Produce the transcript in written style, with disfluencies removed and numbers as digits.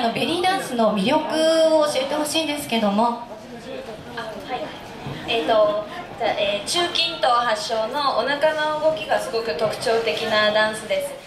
ベリーダンスの魅力を教えてほしいんですけども。 はい、中近東発祥のお腹の動きがすごく特徴的なダンスです。